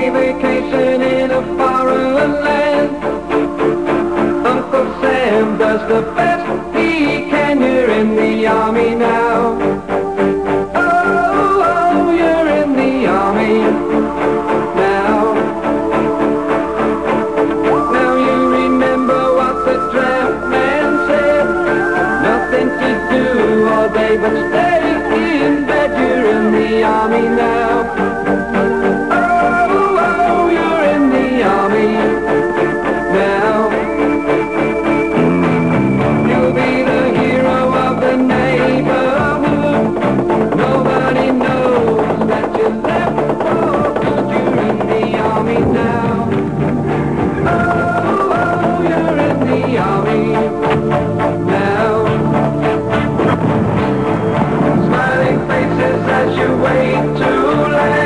away vacation in a foreign land. Uncle Sam does the best he can. You're in the army now. Oh, oh, you're in the army now. Now you remember what the draft man said. Nothing to do all day but stay in bed. You're in the army now. Oh, oh, you're in the army now. You'll be the hero of the neighborhood. Nobody knows that you left for good. You're in the army now. Oh, oh, you're in the army now. Smiling faces as you wait to land.